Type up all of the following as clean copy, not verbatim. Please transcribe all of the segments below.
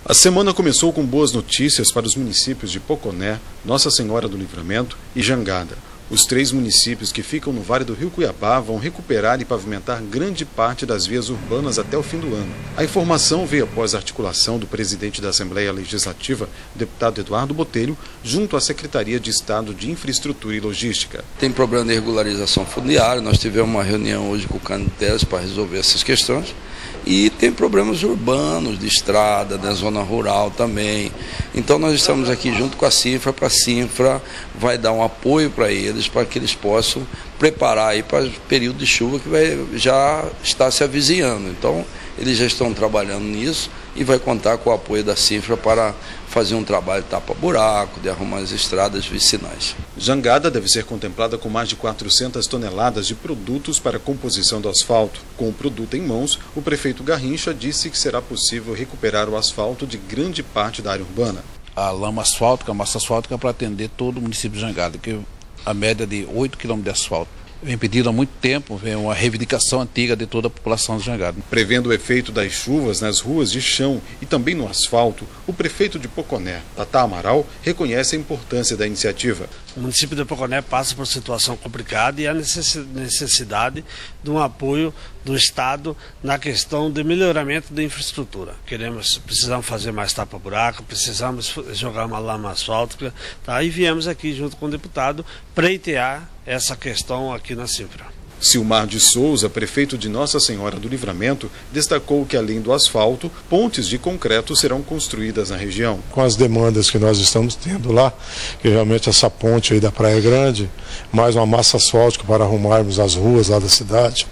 A semana começou com boas notícias para os municípios de Poconé, Nossa Senhora do Livramento e Jangada. Os 3 municípios que ficam no Vale do Rio Cuiabá vão recuperar e pavimentar grande parte das vias urbanas até o fim do ano. A informação veio após a articulação do presidente da Assembleia Legislativa, deputado Eduardo Botelho, junto à Secretaria de Estado de Infraestrutura e Logística. Tem problema de regularização fundiária, nós tivemos uma reunião hoje com o Cândido Teles para resolver essas questões. E tem problemas urbanos, de estrada, da zona rural também. Então nós estamos aqui junto com a Cinfra, para a Cinfra vai dar um apoio para eles, para que eles possam preparar aí para o período de chuva que já está se avizinhando. Então eles já estão trabalhando nisso e vai contar com o apoio da Cinfra para fazer um trabalho de tapa-buraco, de arrumar as estradas vicinais. Jangada deve ser contemplada com mais de 400 toneladas de produtos para a composição do asfalto. Com o produto em mãos, o prefeito Garrincha disse que será possível recuperar o asfalto de grande parte da área urbana. A lama asfáltica, a massa asfáltica para atender todo o município de Jangada, que a média de 8 km de asfalto. Vem pedido há muito tempo, vem uma reivindicação antiga de toda a população de Jangada. Prevendo o efeito das chuvas nas ruas de chão e também no asfalto, o prefeito de Poconé, Tata Amaral, reconhece a importância da iniciativa. O município de Poconé passa por uma situação complicada e há necessidade de um apoio do Estado na questão de melhoramento da infraestrutura. Precisamos fazer mais tapa-buraco, precisamos jogar uma lama asfáltica, tá? E viemos aqui junto com o deputado pleitear essa questão aqui na Cinfra. Silmar de Souza, prefeito de Nossa Senhora do Livramento, destacou que além do asfalto, pontes de concreto serão construídas na região. Com as demandas que nós estamos tendo lá, que realmente essa ponte aí da Praia Grande, mais uma massa asfáltica para arrumarmos as ruas lá da cidade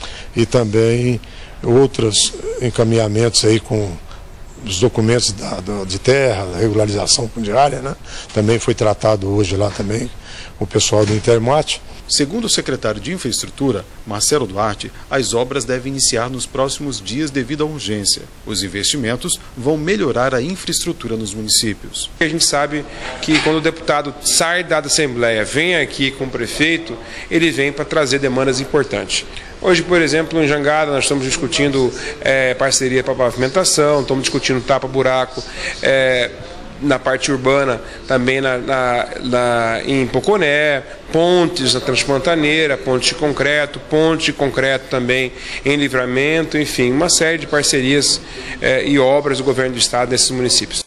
e também outros encaminhamentos aí com os documentos de terra, regularização fundiária, né? Também foi tratado hoje lá também o pessoal do Intermate. Segundo o secretário de Infraestrutura, Marcelo Duarte, as obras devem iniciar nos próximos dias devido à urgência. Os investimentos vão melhorar a infraestrutura nos municípios. A gente sabe que quando o deputado sai da Assembleia, vem aqui com o prefeito, ele vem para trazer demandas importantes. Hoje, por exemplo, em Jangada, nós estamos discutindo parceria para pavimentação, estamos discutindo tapa-buraco, na parte urbana, também em Poconé, pontes na Transpantaneira, ponte de concreto também em Livramento, enfim, uma série de parcerias e obras do governo do estado nesses municípios.